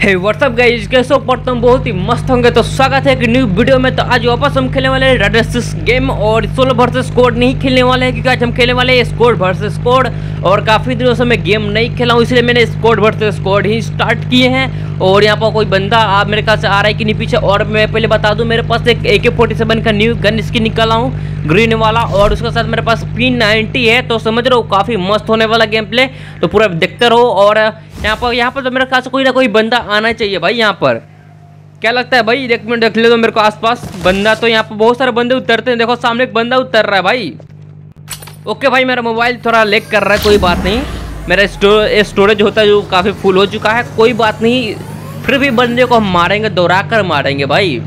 हे WhatsApp guys, कैसे हो? पढ़ता हूँ बहुत ही मस्त होंगे। तो स्वागत है कि न्यू वीडियो में। तो आज वापस हम खेलने वाले हैं रेड वर्सेस गेम और सोलो वर्सेस स्क्वाड नहीं खेलने वाले हैं, क्योंकि आज हम खेलने वाले हैं स्क्वाड वर्सेस स्क्वाड। और काफ़ी दिनों से मैं गेम नहीं खेला हूँ, इसलिए मैंने स्क्वाड वर्सेस स्क्वाड ही स्टार्ट किए हैं। और यहाँ पर कोई बंदा आप मेरे ख्याल से आ रहा है कि नहीं पीछे। और मैं पहले बता दूँ, मेरे पास एक AK-47 का न्यू गन स्किन निकाला हूँ, ग्रीन वाला। और उसके साथ मेरे पास P90 है। तो समझ रहे हो, काफ़ी मस्त होने वाला गेम प्ले। तो पूरा देखते रहो। और यहाँ पर तो मेरे ख्याल से कोई ना कोई बंदा आना चाहिए भाई। यहाँ पर क्या लगता है भाई? एक मिनट देख ले तो मेरे को आसपास बंदा। तो यहाँ पर बहुत सारे बंदे उतरते हैं। देखो सामने एक बंदा उतर रहा है भाई। ओके भाई, मेरा मोबाइल थोड़ा लेग कर रहा है, कोई बात नहीं। मेरा स्टोरेज होता है जो काफ़ी फुल हो चुका है, कोई बात नहीं। फिर भी बंदे को हम मारेंगे, दौड़ा कर मारेंगे भाई।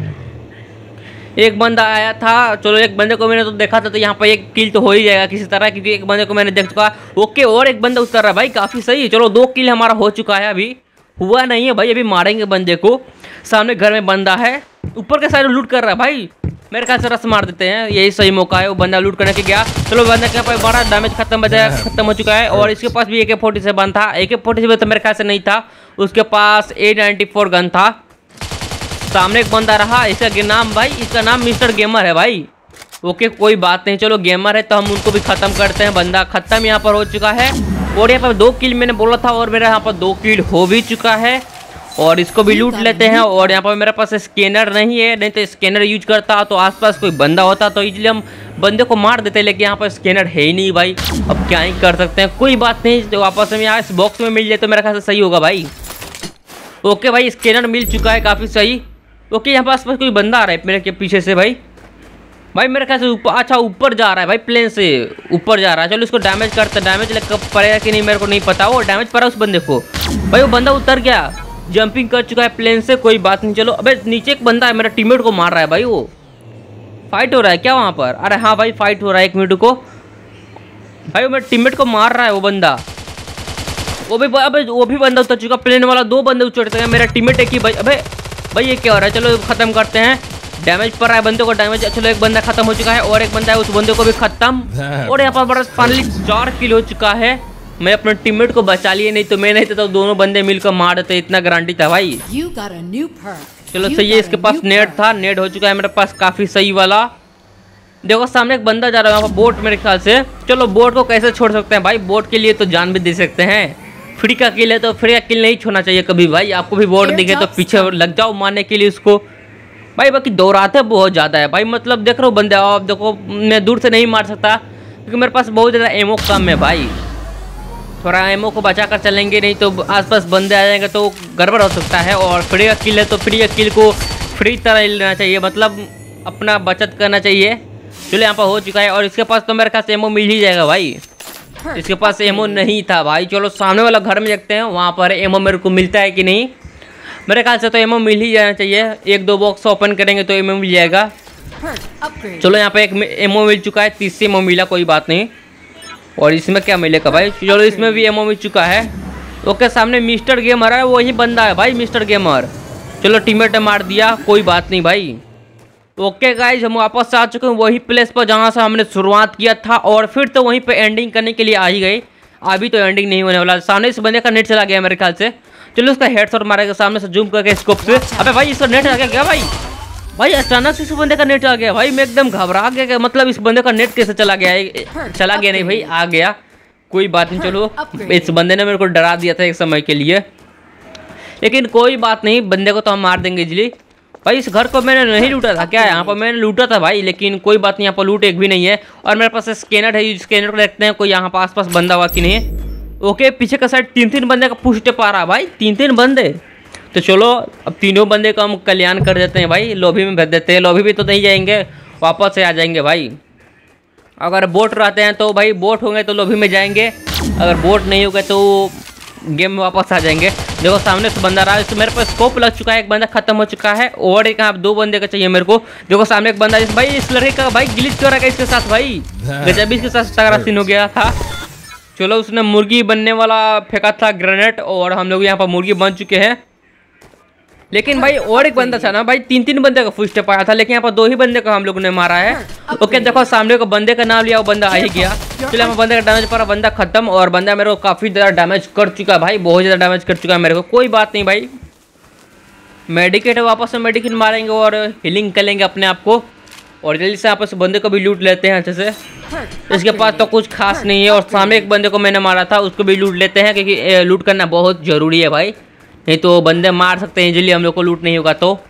एक बंदा आया था, चलो एक बंदे को मैंने तो देखा था, तो यहाँ पर एक किल तो हो ही जाएगा किसी तरह, क्योंकि एक बंदे को मैंने देख चुका। ओके, और एक बंदा उतर रहा है भाई, काफ़ी सही। चलो 2 किल हमारा हो चुका है। अभी हुआ नहीं है भाई, अभी मारेंगे बंदे को। सामने घर में बंदा है, ऊपर के साइड लूट कर रहा है भाई। मेरे ख्याल से रस मार देते हैं, यही सही मौका है। वो बंदा लूट करने के गया। चलो बंदा के पास बड़ा डैमेज खत्म हो चुका है। और इसके पास भी AK-47 था। AK-47 तो मेरे ख्याल से नहीं था, उसके पास A94 गन था। सामने एक बंदा रहा, इसका नाम भाई, इसका नाम मिस्टर गेमर है भाई। ओके, कोई बात नहीं। चलो गेमर है तो हम उनको भी खत्म करते हैं। बंदा खत्म यहाँ पर हो चुका है। और यहाँ पर 2 किल मैंने बोला था, और मेरा यहाँ पर 2 किल हो भी चुका है। और इसको भी लूट लेते हैं। और यहाँ पर मेरे पास स्कैनर नहीं है, नहीं तो स्कैनर यूज करता तो आसपास कोई बंदा होता तो इजीली हम बंदे को मार देते। लेकिन यहाँ पर स्कैनर है ही नहीं भाई, अब क्या ही कर सकते हैं। कोई बात नहीं, तो वापस में यहाँ इस बॉक्स में मिल जाए तो मेरे ख्याल से सही होगा भाई। ओके भाई, स्कैनर मिल चुका है, काफ़ी सही। ओके, यहाँ पर आसपास कोई बंदा आ रहा है मेरे के पीछे से भाई। मेरे ख्याल से ऊपर, अच्छा ऊपर जा रहा है भाई, प्लेन से ऊपर जा रहा है। चलो इसको डैमेज करते, डैमेज कब पड़ेगा कि नहीं मेरे को नहीं पता। वो डैमेज पड़ा उस बंदे को भाई। वो बंदा उतर गया, जंपिंग कर चुका है प्लेन से, कोई बात नहीं। चलो अबे नीचे एक बंदा है, मेरा टीममेट को मार रहा है भाई। वो फाइट हो रहा है क्या वहाँ पर? अरे हाँ भाई, फाइट हो रहा है। 1 मिनट को भाई, वो मेरे टीममेट को मार रहा है वो बंदा। वो भी बंदा उतर चुका प्लेन वाला। 2 बंदे उतर चुके हैं, मेरा टीममेट एक ही भाई। अबे भाई ये क्या हो रहा है? चलो खत्म करते हैं। डैमेज पड़ रहा है बंदे को, डैमेज। चलो एक बंदा खत्म हो चुका है, और एक बंदा है, उस बंदे को भी खत्म। और यहाँ पर बड़ा फाइनली 4 किल हो चुका है। मैं अपने टीममेट को बचा लिए, नहीं तो मैं नहीं तो दोनों बंदे मिलकर मार देते, इतना गारंटी था भाई। चलो सही है, इसके पास नेट था, नेट हो चुका है मेरे पास काफ़ी सही वाला। देखो सामने एक बंदा जा रहा है वहाँ पर, बोट मेरे ख्याल से। चलो बोट को कैसे छोड़ सकते हैं भाई, बोट के लिए तो जान भी दे सकते हैं। फ्री का किल है तो फ्री का किल नहीं छोड़ना चाहिए कभी भाई। आपको भी बोट दिखे तो पीछे लग जाओ मारने के लिए उसको भाई। बाकी दौड़ाते बहुत ज़्यादा है भाई, मतलब देख रहे हो बंदे। आप देखो, मैं दूर से नहीं मार सकता क्योंकि मेरे पास बहुत ज़्यादा एमो कम है भाई। थोड़ा एमो को बचा कर चलेंगे, नहीं तो आसपास बंदे आ जाएंगे तो गड़बड़ हो सकता है। और फ्री का किल है तो फ्री का किल को फ्री तरह लेना चाहिए, मतलब अपना बचत करना चाहिए। चलो यहाँ पर हो चुका है, और इसके पास तो मेरे ख्याल से एमो मिल ही जाएगा भाई। इसके पास एमो नहीं था भाई। चलो सामने वाला घर में देखते हैं, वहाँ पर एमो मेरे को मिलता है कि नहीं। मेरे ख्याल से तो एमो मिल ही जाना चाहिए। 1-2 बॉक्स ओपन करेंगे तो एमो मिल जाएगा। चलो यहाँ पे एक एमो मिल चुका है, 30 से एमो मिला, कोई बात नहीं। और इसमें क्या मिलेगा भाई? चलो इसमें भी एमओ मिल चुका है। ओके, सामने मिस्टर गेमर है, वही बंदा है भाई, मिस्टर गेमर। चलो टीममेट ने मार दिया, कोई बात नहीं भाई। ओके गाइज, हम वापस आ चुके हैं वही प्लेस पर जहाँ से हमने शुरुआत किया था, और फिर तो वहीं पे एंडिंग करने के लिए आ ही गए। अभी तो एंडिंग नहीं होने वाला। सामने इस बंदे का नेट चला गया मेरे ख्याल से। चलो उसका हेडशॉट मारेगा सामने से जूम करके स्कोप से। अबे भाई इसका नेट आ गया क्या भाई? भाई अचानक से इस बंदे का नेट आ गया भाई, मैं एकदम घबरा गया। मतलब इस बंदे का नेट कैसे चला गया? चला गया नहीं भाई, आ गया, कोई बात नहीं। चलो इस बंदे ने मेरे को डरा दिया था एक समय के लिए, लेकिन कोई बात नहीं, बंदे को तो हम मार देंगे इजली भाई। इस घर को मैंने नहीं लूटा था क्या? यहाँ पर मैंने लूटा था भाई, लेकिन कोई बात नहीं, यहाँ पर लूट एक भी नहीं है। और मेरे पास स्कैनर है, स्कैनर को देखते हैं कोई यहाँ पर आसपास बंदा हुआ कि नहीं। ओके, पीछे का साइड 3-3 बंदे का पुष्ट पा रहा भाई, 3-3 बंदे। तो चलो अब तीनों बंदे का हम कल्याण कर देते हैं भाई, लॉबी में भेज देते हैं। लॉबी भी तो नहीं जाएंगे, वापस से आ जाएंगे भाई। अगर बोट रहते हैं तो भाई, बोट होंगे तो लॉबी में जाएंगे, अगर बोट नहीं होगा तो गेम में वापस आ जाएंगे। देखो सामने से बंदा रहा है, तो मेरे पास स्कोप लग चुका है, एक बंदा खत्म हो चुका है, और एक यहाँ 2 बंदे का चाहिए मेरे को। देखो सामने एक बंदा भाई, इस लड़के का भाई गिलिच कर रहा है इसके साथ भाई, गजब इसके साथ तगड़ा सीन हो गया था। चलो उसने मुर्गी बनने वाला फेंका था ग्रेनेड, और हम लोग यहाँ पर मुर्गी बन चुके हैं। लेकिन भाई और एक बंदा था ना भाई, 3-3 बंदे का फुल स्टेप आया था, लेकिन यहाँ पर 2 ही बंदे का हम लोग ने मारा है। ओके देखो सामने को बंदे का नाम लिया, वो बंदा आ ही गया। चलो हमें बंदे का डैमेज पड़ा, बंदा खत्म। और बंदा मेरे को काफी ज्यादा डैमेज कर चुका है भाई, बहुत ज्यादा डैमेज कर चुका है मेरे को। कोई बात नहीं भाई, मेडिकेट है, वापस से मेडिकेट मारेंगे और हीलिंग कर लेंगे अपने आप को। और जल्दी से आपस बंदे को भी लूट लेते हैं अच्छे से। इसके पास तो कुछ खास नहीं है। और सामने एक बंदे को मैंने मारा था, उसको भी लूट लेते हैं क्योंकि लूट करना बहुत ज़रूरी है भाई, नहीं तो बंदे मार सकते हैं इजीली हम लोग को लूट नहीं होगा तो।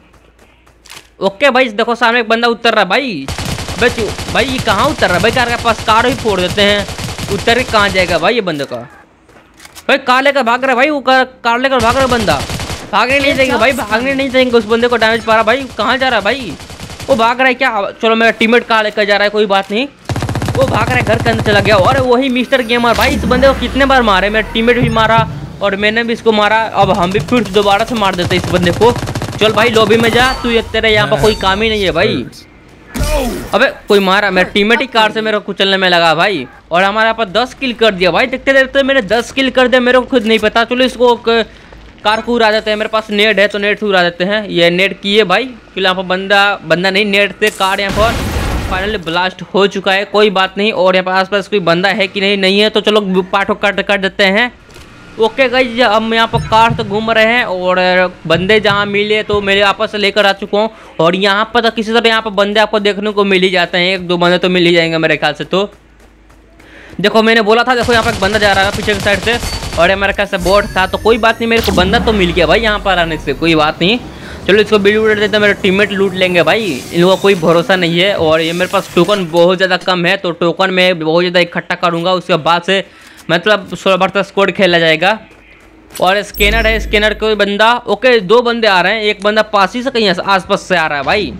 ओके भाई देखो सामने एक बंदा उतर रहा है भाई। भाई ये कहाँ उतर रहा है भाई? कार के पास कार ही फोड़ देते हैं। उतर के कहाँ जाएगा भाई ये बंदे का? भाई कार लेकर भाग रहा है भाई, वो कार लेकर भाग रहा है बंदा। भागने नहीं देंगे भाई, भागने नहीं देंगे। उस बंदे को डैमेज पा रहा भाई। कहाँ जा रहा है भाई? वो भाग रहा है क्या? चलो मेरा टीममेट कार लेकर जा रहा है, कोई बात नहीं। वो भाग रहा है, घर के अंदर चला गया। और वही मिस्टर गेमर भाई, इस बंदे को कितने बार मारे, मेरा टीममेट भी मारा और मैंने भी इसको मारा। अब हम भी फिर दोबारा से मार देते इस बंदे को। चल भाई लॉबी में जा तू, ये तेरे यहाँ पर कोई काम ही नहीं है भाई। अबे कोई मारा, मेरा टीममेट ही कार से मेरे को कुचलने में लगा भाई। और हमारे यहाँ पर 10 किल कर दिया भाई। देखते देखते मैंने 10 किल कर दिया, मेरे को खुद नहीं पता। चलो इसको कार को उड़ा देते हैं। मेरे पास नेट है तो नेट से उड़ा देते हैं। ये नेट किए भाई, फिर यहाँ पर बंदा नहीं, नेट से कार यहाँ पर फाइनली ब्लास्ट हो चुका है। कोई बात नहीं। और यहाँ पर आसपास कोई बंदा है कि नहीं है तो चलो पाठों कट देते हैं। ओके गाइस, हम यहाँ पर कार से घूम रहे हैं और बंदे जहाँ मिले तो मेरे आपस से लेकर आ चुका हूँ। और यहाँ पर तो किसी तरह यहाँ पर बंदे आपको देखने को मिल ही जाते हैं, 1-2 बंदे तो मिल ही जाएंगे मेरे ख्याल से। तो देखो मैंने बोला था, देखो यहाँ पर एक बंदा जा रहा है पीछे की साइड से और मेरे ख्याल से बोट था। तो कोई बात नहीं, मेरे को बंदा तो मिल गया भाई यहाँ पर आने से, कोई बात नहीं। चलो इसको भी लूट देते हैं, मेरे टीममेट लूट लेंगे भाई। इन लोगों का कोई भरोसा नहीं है। और ये मेरे पास टोकन बहुत ज़्यादा कम है तो टोकन में बहुत ज़्यादा इकट्ठा करूँगा, उसके बाद से मतलब 16 वर्सेस स्क्वाड खेला जाएगा। और स्कैनर है, स्कैनर कोई बंदा। ओके 2 बंदे आ रहे हैं, एक बंदा पास ही से कहीं आसपास से आ रहा है भाई।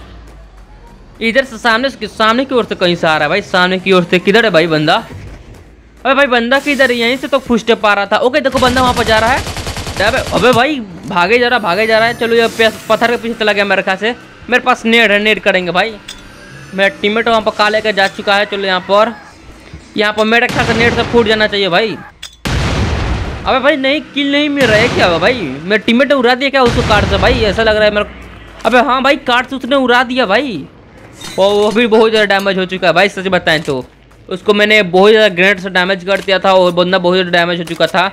इधर से सामने की ओर से कहीं से आ रहा है भाई, सामने की ओर से। किधर है भाई बंदा? अबे भाई बंदा किधर है? यहीं से तो फुट स्टेप आ रहा था। ओके देखो बंदा वहाँ पर जा रहा है। अबे भाई भागे जा रहा है। चलो ये पत्थर के पीछे चला गया मेरे ख्याल से। मेरे पास नेट है, नेट करेंगे भाई। मेरा टीममेट वहाँ पर कार लेकर जा चुका है। चलो यहाँ पर मेरे ख्याल से नेट से फूट जाना चाहिए भाई। अबे भाई नहीं, किल नहीं मिल रहा है क्या हुआ भाई? मेरे टीममेट ने उड़ा दिया क्या उसको कार से भाई? ऐसा लग रहा है मेरा। अबे हाँ भाई कार से उसने उड़ा दिया भाई। और वो भी बहुत ज़्यादा डैमेज हो चुका है भाई, सच बताएं तो। उसको मैंने बहुत ज़्यादा ग्रेनेड से डैमेज कर दिया था और बंदा बहुत ज़्यादा डैमेज हो चुका था।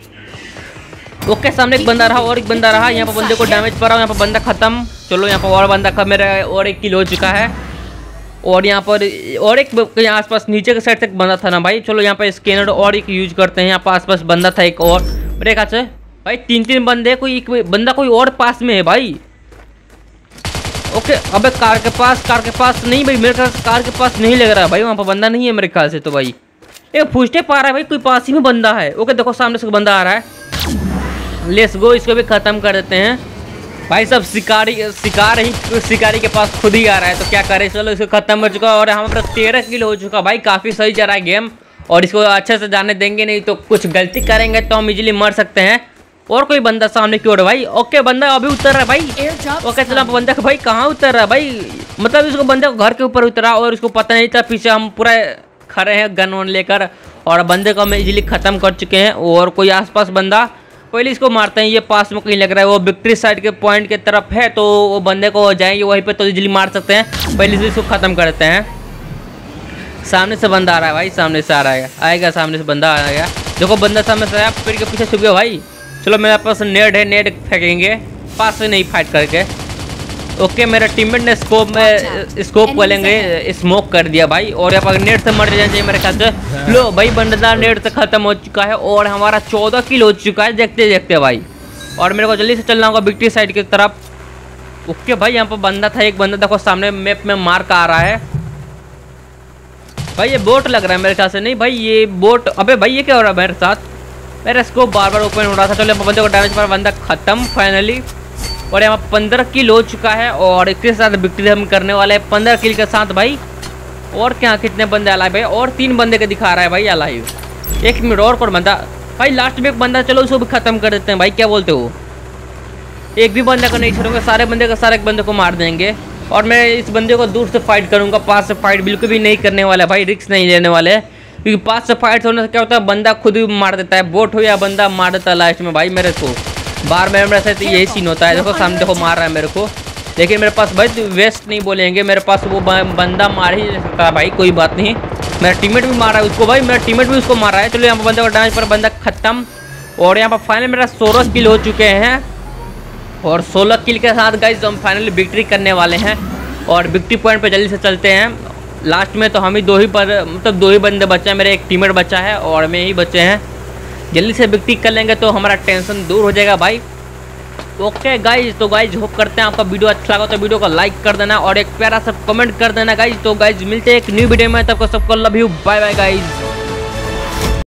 ओके सामने एक बंदा रहा और एक बंदा रहा। यहाँ पर बंदे को डैमेज पड़ा, यहाँ पर बंदा खत्म। चलो यहाँ पर और बंदा मेरा और 1 किल हो चुका है। और यहाँ पर और एक आसपास नीचे के साइड से एक बंदा था ना भाई। चलो यहाँ पर स्कैनर और एक यूज करते हैं। यहाँ पर आसपास बंदा था एक और मेरे ख्याल से भाई। 3 बंदे, कोई एक बंदा कोई और पास में है भाई। ओके अबे कार के पास नहीं भाई, मेरे ख्याल से कार के पास नहीं लग रहा है भाई। वहाँ पर बंदा नहीं है मेरे ख्याल से तो भाई। एक फुस्टे पा रहा है भाई, कोई पास ही में बंदा है। ओके देखो सामने से बंदा आ रहा है। लेट्स गो, इसको भी ख़त्म कर देते हैं भाई। सब शिकारी के पास खुद ही आ रहा है तो क्या करें। चलो इसको ख़त्म हो चुका और हमारे 13 किल हो चुका भाई। काफ़ी सही चल रहा है गेम। और इसको अच्छे से जाने देंगे नहीं तो कुछ गलती करेंगे तो हम इजीली मर सकते हैं। और कोई बंदा सामने की ओर भाई। ओके बंदा अभी उतर रहा है भाई। ओके चलो बंदा भाई कहाँ उतर रहा है भाई? मतलब इसको बंदे को घर के ऊपर उतरा और इसको पता नहीं था। पीछे हम पूरा खड़े हैं गन वन लेकर और बंदे को हम इजीली ख़त्म कर चुके हैं। और कोई आसपास बंदा, पहले इसको मारते हैं। ये पास में कहीं लग रहा है, वो विक्ट्री साइड के पॉइंट के तरफ है तो वो बंदे को जाएंगे वहीं पे तो इजीली मार सकते हैं। पहले से इसको ख़त्म कर देते हैं। सामने से बंदा आ रहा है भाई, सामने से आ रहा है, आएगा सामने से बंदा आएगा। देखो बंदा सामने से आया, पेड़ के पीछे छुप गया भाई। चलो मेरे पास नेट है, नेट फेंकेंगे पास से नहीं फाइट करके। ओके मेरा टीममेट ने स्कोप को लेंगे स्मोक कर दिया भाई। और यहाँ पर नेट से मर जाना चाहिए मेरे ख्याल से। लो भाई बंदा नेट से खत्म हो चुका है और हमारा 14 किल हो चुका है देखते देखते भाई। और मेरे को जल्दी से चलना होगा विक्ट्री साइड की तरफ। ओके भाई यहाँ पर बंदा था, एक बंदा देखो सामने मैप में मार का आ रहा है भाई। ये बोट लग रहा है मेरे ख्याल से। नहीं भाई ये बोट। अबे भाई ये क्या हो रहा है मेरे साथ? मेरा स्कोप बार बार ओपन हो रहा था। चलो बंदे को डैमेज पर बंदा खत्म फाइनली। और यहाँ 15 किल हो चुका है और इसके साथ विक्ट्री हम करने वाले हैं 15 किल के साथ भाई। और क्या कितने बंदे अलाइव भाई? और 3 बंदे के दिखा रहा है भाई अलाइव। 1 मिनट और कौन बंदा भाई? लास्ट में एक बंदा, चलो उसको भी खत्म कर देते हैं भाई। क्या बोलते हो? एक भी बंदे को नहीं छोड़ूंगा, सारे बंदे का सारे बंदे को मार देंगे। और मैं इस बंदे को दूर से फाइट करूँगा, पास से फाइट बिल्कुल भी नहीं करने वाला भाई। रिस्क नहीं लेने वाले, क्योंकि पास से फाइट होने से क्या होता है बंदा खुद ही मार देता है। बोट हो या बंदा मार देता है लास्ट में भाई मेरे को। बार मेरे साथ यही सीन होता है। देखो सामने देखो मार रहा है मेरे को, लेकिन मेरे पास भाई वेस्ट नहीं बोलेंगे, मेरे पास वो बंदा मार ही नहीं सकता भाई। कोई बात नहीं, मेरा टीममेट भी मार रहा है उसको भाई, मेरा टीममेट भी उसको मार रहा है। चलो यहाँ पर बंदे को डैमेज पर बंदा खत्म। और यहाँ पर फाइनल मेरा 16 किल हो चुके हैं। और 16 किल के साथ गाइज हम फाइनली विक्ट्री करने वाले हैं। और विक्ट्री पॉइंट पे जल्दी से चलते हैं। लास्ट में तो हम ही दो ही बंदे बचे हैं, मेरे एक टीममेट बचा है और मैं ही बचे हैं। जल्दी से विक्ट्री कर लेंगे तो हमारा टेंशन दूर हो जाएगा भाई। ओके गाइज, तो गाइज होप करते हैं आपका वीडियो अच्छा लगा तो वीडियो को लाइक कर देना और एक प्यारा सा कमेंट कर देना गाइज। तो गाइज मिलते हैं एक न्यू वीडियो में, तब को सबको love you, bye bye guys.